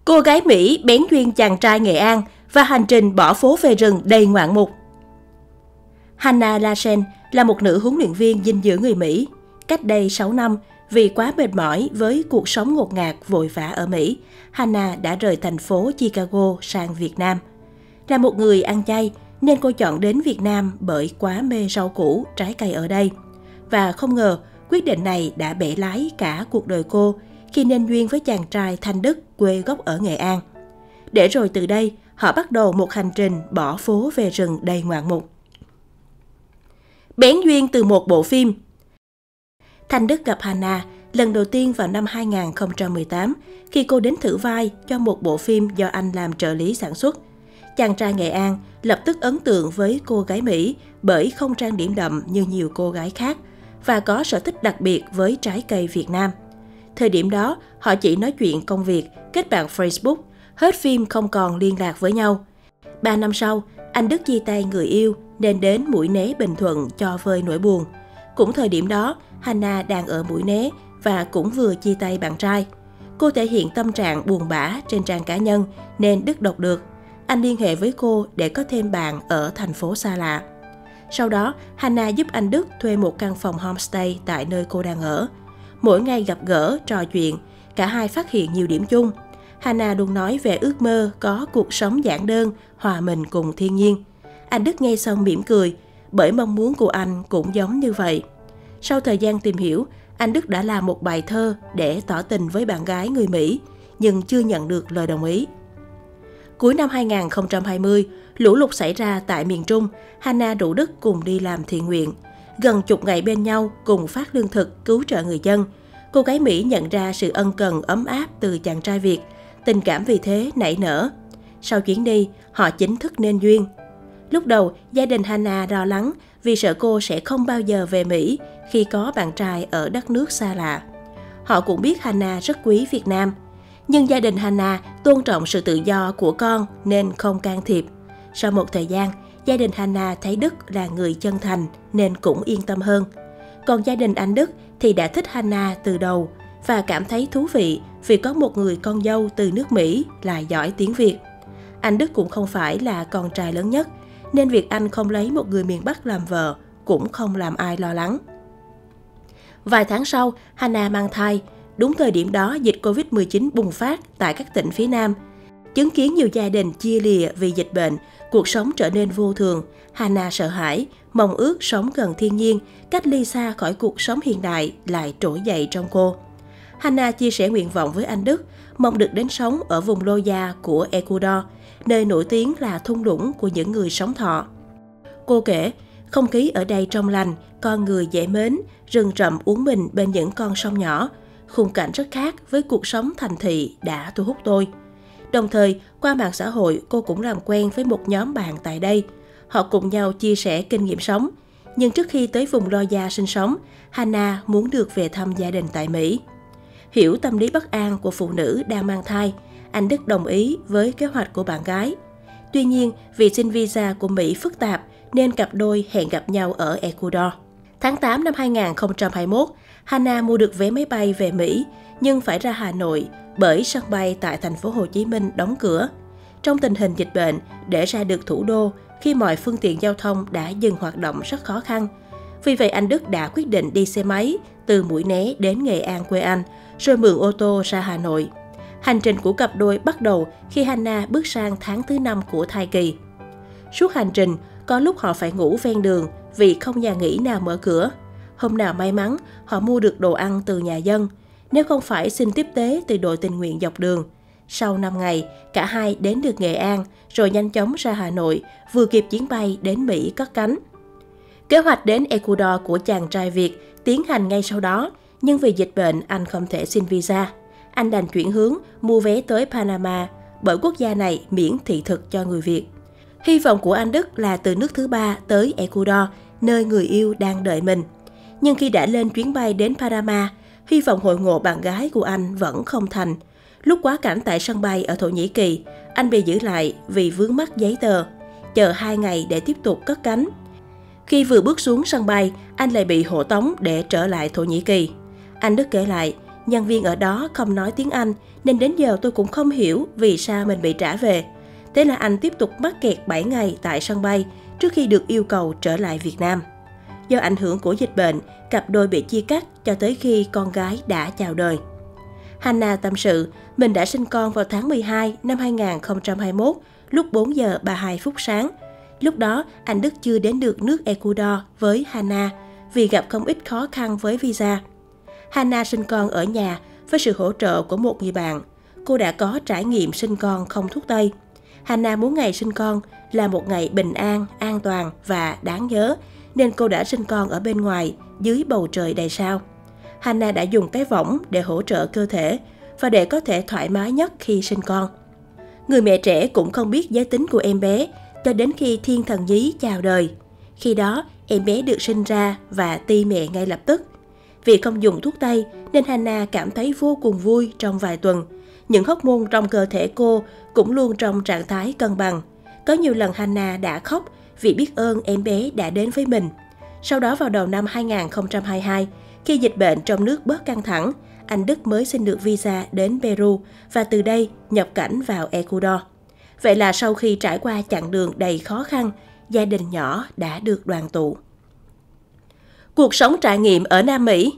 Cô gái Mỹ bén duyên chàng trai Nghệ An và hành trình bỏ phố về rừng đầy ngoạn mục. Hannah Larsen là một nữ huấn luyện viên dinh dưỡng người Mỹ. Cách đây 6 năm, vì quá mệt mỏi với cuộc sống ngột ngạt vội vã ở Mỹ, Hannah đã rời thành phố Chicago sang Việt Nam. Là một người ăn chay, nên cô chọn đến Việt Nam bởi quá mê rau củ, trái cây ở đây. Và không ngờ, quyết định này đã bẻ lái cả cuộc đời cô khi nên duyên với chàng trai Thanh Đức quê gốc ở Nghệ An. Để rồi từ đây, họ bắt đầu một hành trình bỏ phố về rừng đầy ngoạn mục. Bén duyên từ một bộ phim. Thanh Đức gặp Hannah lần đầu tiên vào năm 2018 khi cô đến thử vai cho một bộ phim do anh làm trợ lý sản xuất. Chàng trai Nghệ An lập tức ấn tượng với cô gái Mỹ bởi không trang điểm đậm như nhiều cô gái khác và có sở thích đặc biệt với trái cây Việt Nam. Thời điểm đó, họ chỉ nói chuyện công việc, kết bạn Facebook, hết phim không còn liên lạc với nhau. 3 năm sau, anh Đức chia tay người yêu nên đến Mũi Né, Bình Thuận cho vơi nỗi buồn. Cũng thời điểm đó, Hannah đang ở Mũi Né và cũng vừa chia tay bạn trai. Cô thể hiện tâm trạng buồn bã trên trang cá nhân nên Đức đọc được. Anh liên hệ với cô để có thêm bạn ở thành phố xa lạ. Sau đó, Hannah giúp anh Đức thuê một căn phòng homestay tại nơi cô đang ở. Mỗi ngày gặp gỡ, trò chuyện, cả hai phát hiện nhiều điểm chung. Hannah luôn nói về ước mơ có cuộc sống giản đơn, hòa mình cùng thiên nhiên. Anh Đức nghe xong mỉm cười, bởi mong muốn của anh cũng giống như vậy. Sau thời gian tìm hiểu, anh Đức đã làm một bài thơ để tỏ tình với bạn gái người Mỹ, nhưng chưa nhận được lời đồng ý. Cuối năm 2020, lũ lụt xảy ra tại miền Trung, Hannah rủ Đức cùng đi làm thiện nguyện. Gần chục ngày bên nhau cùng phát lương thực, cứu trợ người dân. Cô gái Mỹ nhận ra sự ân cần ấm áp từ chàng trai Việt, tình cảm vì thế nảy nở. Sau chuyến đi, họ chính thức nên duyên. Lúc đầu, gia đình Hannah lo lắng vì sợ cô sẽ không bao giờ về Mỹ khi có bạn trai ở đất nước xa lạ. Họ cũng biết Hannah rất quý Việt Nam. Nhưng gia đình Hannah tôn trọng sự tự do của con nên không can thiệp. Sau một thời gian, gia đình Hannah thấy Đức là người chân thành nên cũng yên tâm hơn. Còn gia đình anh Đức thì đã thích Hannah từ đầu và cảm thấy thú vị vì có một người con dâu từ nước Mỹ lại giỏi tiếng Việt. Anh Đức cũng không phải là con trai lớn nhất, nên việc anh không lấy một người miền Bắc làm vợ cũng không làm ai lo lắng. Vài tháng sau, Hannah mang thai. Đúng thời điểm đó, dịch Covid-19 bùng phát tại các tỉnh phía Nam. Chứng kiến nhiều gia đình chia lìa vì dịch bệnh, cuộc sống trở nên vô thường. Hannah sợ hãi, mong ước sống gần thiên nhiên, cách ly xa khỏi cuộc sống hiện đại lại trỗi dậy trong cô. Hannah chia sẻ nguyện vọng với anh Đức, mong được đến sống ở vùng Loya của Ecuador, nơi nổi tiếng là thung lũng của những người sống thọ. Cô kể, không khí ở đây trong lành, con người dễ mến, rừng rậm uốn mình bên những con sông nhỏ. Khung cảnh rất khác với cuộc sống thành thị đã thu hút tôi. Đồng thời, qua mạng xã hội, cô cũng làm quen với một nhóm bạn tại đây. Họ cùng nhau chia sẻ kinh nghiệm sống. Nhưng trước khi tới vùng Loya sinh sống, Hannah muốn được về thăm gia đình tại Mỹ. Hiểu tâm lý bất an của phụ nữ đang mang thai, anh Đức đồng ý với kế hoạch của bạn gái. Tuy nhiên, vì xin visa của Mỹ phức tạp nên cặp đôi hẹn gặp nhau ở Ecuador. Tháng 8 năm 2021, Hannah mua được vé máy bay về Mỹ nhưng phải ra Hà Nội bởi sân bay tại thành phố Hồ Chí Minh đóng cửa. Trong tình hình dịch bệnh, để ra được thủ đô khi mọi phương tiện giao thông đã dừng hoạt động rất khó khăn. Vì vậy anh Đức đã quyết định đi xe máy từ Mũi Né đến Nghệ An quê anh, rồi mượn ô tô ra Hà Nội. Hành trình của cặp đôi bắt đầu khi Hannah bước sang tháng thứ 5 của thai kỳ. Suốt hành trình, có lúc họ phải ngủ ven đường vì không nhà nghỉ nào mở cửa. Hôm nào may mắn, họ mua được đồ ăn từ nhà dân, nếu không phải xin tiếp tế từ đội tình nguyện dọc đường. Sau 5 ngày, cả hai đến được Nghệ An, rồi nhanh chóng ra Hà Nội, vừa kịp chuyến bay đến Mỹ cất cánh. Kế hoạch đến Ecuador của chàng trai Việt tiến hành ngay sau đó, nhưng vì dịch bệnh anh không thể xin visa. Anh đành chuyển hướng mua vé tới Panama, bởi quốc gia này miễn thị thực cho người Việt. Hy vọng của anh Đức là từ nước thứ ba tới Ecuador, nơi người yêu đang đợi mình. Nhưng khi đã lên chuyến bay đến Panama, hy vọng hội ngộ bạn gái của anh vẫn không thành. Lúc quá cảnh tại sân bay ở Thổ Nhĩ Kỳ, anh bị giữ lại vì vướng mắc giấy tờ, chờ 2 ngày để tiếp tục cất cánh. Khi vừa bước xuống sân bay, anh lại bị hộ tống để trở lại Thổ Nhĩ Kỳ. Anh Đức kể lại, Nhân viên ở đó không nói tiếng Anh nên đến giờ tôi cũng không hiểu vì sao mình bị trả về. Thế là anh tiếp tục mắc kẹt 7 ngày tại sân bay trước khi được yêu cầu trở lại Việt Nam. Do ảnh hưởng của dịch bệnh, cặp đôi bị chia cắt cho tới khi con gái đã chào đời. Hannah tâm sự, mình đã sinh con vào tháng 12 năm 2021 lúc 4 giờ 32 phút sáng. Lúc đó, anh Đức chưa đến được nước Ecuador với Hannah vì gặp không ít khó khăn với visa. Hannah sinh con ở nhà với sự hỗ trợ của một người bạn. Cô đã có trải nghiệm sinh con không thuốc tây. Hannah muốn ngày sinh con là một ngày bình an, an toàn và đáng nhớ, nên cô đã sinh con ở bên ngoài, dưới bầu trời đầy sao. Hannah đã dùng cái võng để hỗ trợ cơ thể và để có thể thoải mái nhất khi sinh con. Người mẹ trẻ cũng không biết giới tính của em bé cho đến khi thiên thần nhí chào đời. Khi đó, em bé được sinh ra và ti mẹ ngay lập tức. Vì không dùng thuốc tây nên Hannah cảm thấy vô cùng vui trong vài tuần. Những hormone trong cơ thể cô cũng luôn trong trạng thái cân bằng. Có nhiều lần Hannah đã khóc vì biết ơn em bé đã đến với mình. Sau đó vào đầu năm 2022, khi dịch bệnh trong nước bớt căng thẳng, anh Đức mới xin được visa đến Peru và từ đây nhập cảnh vào Ecuador. Vậy là sau khi trải qua chặng đường đầy khó khăn, gia đình nhỏ đã được đoàn tụ. Cuộc sống trải nghiệm ở Nam Mỹ.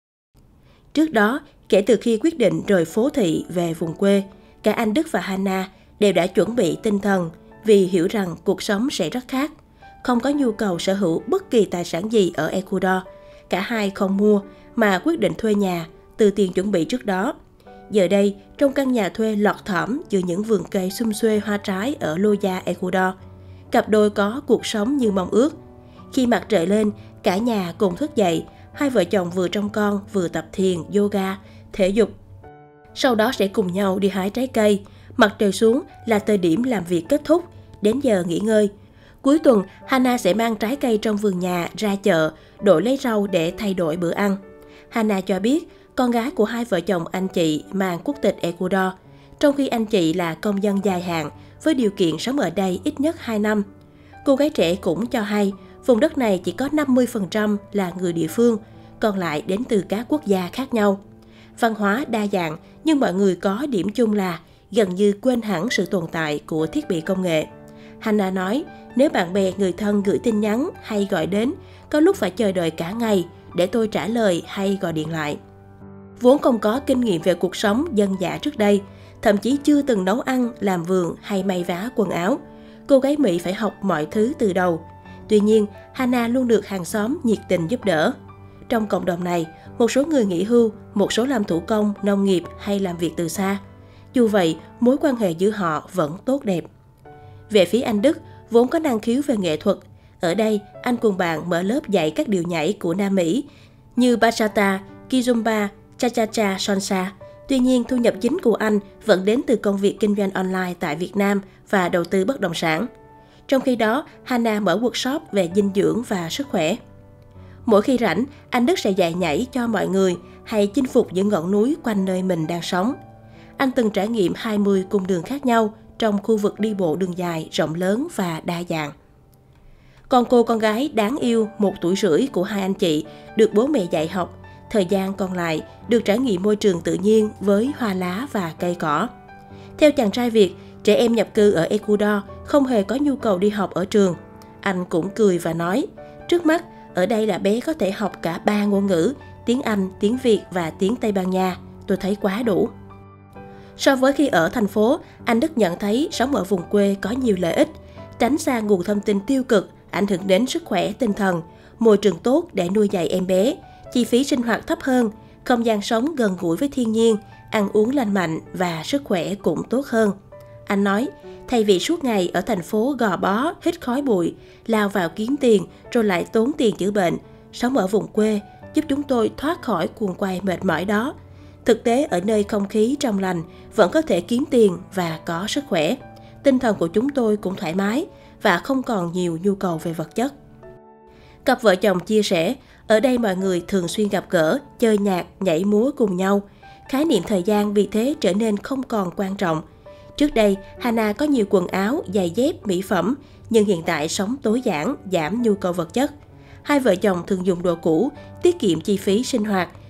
Trước đó, kể từ khi quyết định rời phố thị về vùng quê, cả anh Đức và Hannah đều đã chuẩn bị tinh thần vì hiểu rằng cuộc sống sẽ rất khác. Không có nhu cầu sở hữu bất kỳ tài sản gì ở Ecuador. Cả hai không mua mà quyết định thuê nhà từ tiền chuẩn bị trước đó. Giờ đây, trong căn nhà thuê lọt thỏm giữa những vườn cây sum xuê hoa trái ở Loja, Ecuador, cặp đôi có cuộc sống như mong ước. Khi mặt trời lên, cả nhà cùng thức dậy, hai vợ chồng vừa trông con vừa tập thiền, yoga, thể dục. Sau đó sẽ cùng nhau đi hái trái cây. Mặt trời xuống là thời điểm làm việc kết thúc, đến giờ nghỉ ngơi. Cuối tuần, Hannah sẽ mang trái cây trong vườn nhà ra chợ, đổi lấy rau để thay đổi bữa ăn. Hannah cho biết, con gái của hai vợ chồng anh chị mang quốc tịch Ecuador, trong khi anh chị là công dân dài hạn với điều kiện sống ở đây ít nhất 2 năm. Cô gái trẻ cũng cho hay, vùng đất này chỉ có 50% là người địa phương, còn lại đến từ các quốc gia khác nhau. Văn hóa đa dạng, nhưng mọi người có điểm chung là gần như quên hẳn sự tồn tại của thiết bị công nghệ. Hannah nói, nếu bạn bè người thân gửi tin nhắn hay gọi đến, có lúc phải chờ đợi cả ngày để tôi trả lời hay gọi điện lại. Vốn không có kinh nghiệm về cuộc sống dân dã trước đây, thậm chí chưa từng nấu ăn, làm vườn hay may vá quần áo, cô gái Mỹ phải học mọi thứ từ đầu. Tuy nhiên, Hannah luôn được hàng xóm nhiệt tình giúp đỡ. Trong cộng đồng này, một số người nghỉ hưu, một số làm thủ công, nông nghiệp hay làm việc từ xa. Dù vậy, mối quan hệ giữa họ vẫn tốt đẹp. Về phía anh Đức, vốn có năng khiếu về nghệ thuật, ở đây anh cùng bạn mở lớp dạy các điệu nhảy của Nam Mỹ như bachata, kizomba, cha-cha-cha, salsa. Tuy nhiên, thu nhập chính của anh vẫn đến từ công việc kinh doanh online tại Việt Nam và đầu tư bất động sản. Trong khi đó, Hannah mở workshop về dinh dưỡng và sức khỏe. Mỗi khi rảnh, anh Đức sẽ dạy nhảy cho mọi người hay chinh phục những ngọn núi quanh nơi mình đang sống. Anh từng trải nghiệm 20 cung đường khác nhau trong khu vực đi bộ đường dài, rộng lớn và đa dạng. Còn cô con gái đáng yêu 1 tuổi rưỡi của hai anh chị được bố mẹ dạy học, thời gian còn lại được trải nghiệm môi trường tự nhiên với hoa lá và cây cỏ. Theo chàng trai Việt, trẻ em nhập cư ở Ecuador không hề có nhu cầu đi học ở trường. Anh cũng cười và nói, trước mắt, ở đây là bé có thể học cả 3 ngôn ngữ, tiếng Anh, tiếng Việt và tiếng Tây Ban Nha. Tôi thấy quá đủ. So với khi ở thành phố, anh Đức nhận thấy sống ở vùng quê có nhiều lợi ích, tránh xa nguồn thông tin tiêu cực, ảnh hưởng đến sức khỏe tinh thần, môi trường tốt để nuôi dạy em bé, chi phí sinh hoạt thấp hơn, không gian sống gần gũi với thiên nhiên, ăn uống lành mạnh và sức khỏe cũng tốt hơn. Anh nói, thay vì suốt ngày ở thành phố gò bó, hít khói bụi, lao vào kiếm tiền rồi lại tốn tiền chữa bệnh, sống ở vùng quê giúp chúng tôi thoát khỏi guồng quay mệt mỏi đó. Thực tế ở nơi không khí trong lành vẫn có thể kiếm tiền và có sức khỏe. Tinh thần của chúng tôi cũng thoải mái và không còn nhiều nhu cầu về vật chất. Cặp vợ chồng chia sẻ, ở đây mọi người thường xuyên gặp gỡ, chơi nhạc, nhảy múa cùng nhau. Khái niệm thời gian vì thế trở nên không còn quan trọng. Trước đây, Hannah có nhiều quần áo, giày dép, mỹ phẩm, nhưng hiện tại sống tối giản, giảm nhu cầu vật chất. Hai vợ chồng thường dùng đồ cũ, tiết kiệm chi phí sinh hoạt,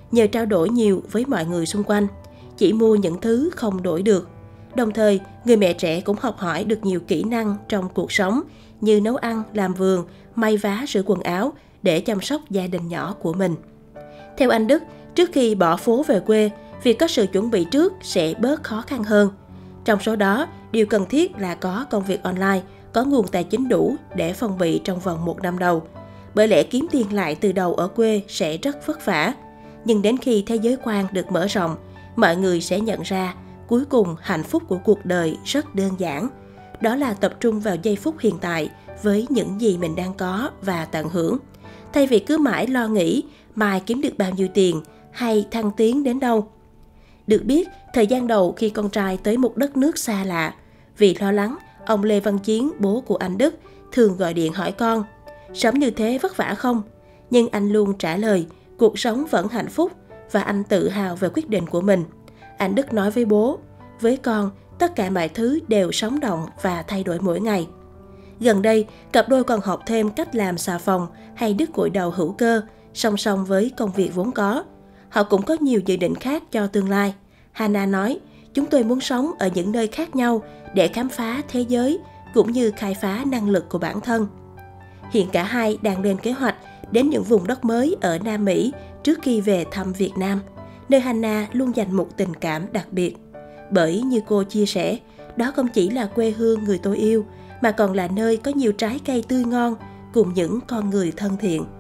nhờ trao đổi nhiều với mọi người xung quanh, chỉ mua những thứ không đổi được. Đồng thời, người mẹ trẻ cũng học hỏi được nhiều kỹ năng trong cuộc sống như nấu ăn, làm vườn, may vá, rửa quần áo để chăm sóc gia đình nhỏ của mình. Theo anh Đức, trước khi bỏ phố về quê, việc có sự chuẩn bị trước sẽ bớt khó khăn hơn. Trong số đó, điều cần thiết là có công việc online, có nguồn tài chính đủ để phòng bị trong vòng 1 năm đầu. Bởi lẽ kiếm tiền lại từ đầu ở quê sẽ rất vất vả. Nhưng đến khi thế giới quan được mở rộng, mọi người sẽ nhận ra cuối cùng hạnh phúc của cuộc đời rất đơn giản. Đó là tập trung vào giây phút hiện tại với những gì mình đang có và tận hưởng. Thay vì cứ mãi lo nghĩ mai kiếm được bao nhiêu tiền hay thăng tiến đến đâu. Được biết, thời gian đầu khi con trai tới một đất nước xa lạ, vì lo lắng, ông Lê Văn Chiến, bố của anh Đức, thường gọi điện hỏi con, sống như thế vất vả không? Nhưng anh luôn trả lời, cuộc sống vẫn hạnh phúc và anh tự hào về quyết định của mình. Anh Đức nói với bố, với con, tất cả mọi thứ đều sống động và thay đổi mỗi ngày. Gần đây, cặp đôi còn học thêm cách làm xà phòng hay đứt gội đầu hữu cơ, song song với công việc vốn có. Họ cũng có nhiều dự định khác cho tương lai. Hannah nói, chúng tôi muốn sống ở những nơi khác nhau để khám phá thế giới cũng như khai phá năng lực của bản thân. Hiện cả hai đang lên kế hoạch đến những vùng đất mới ở Nam Mỹ trước khi về thăm Việt Nam, nơi Hannah luôn dành một tình cảm đặc biệt. Bởi như cô chia sẻ, đó không chỉ là quê hương người tôi yêu, mà còn là nơi có nhiều trái cây tươi ngon cùng những con người thân thiện.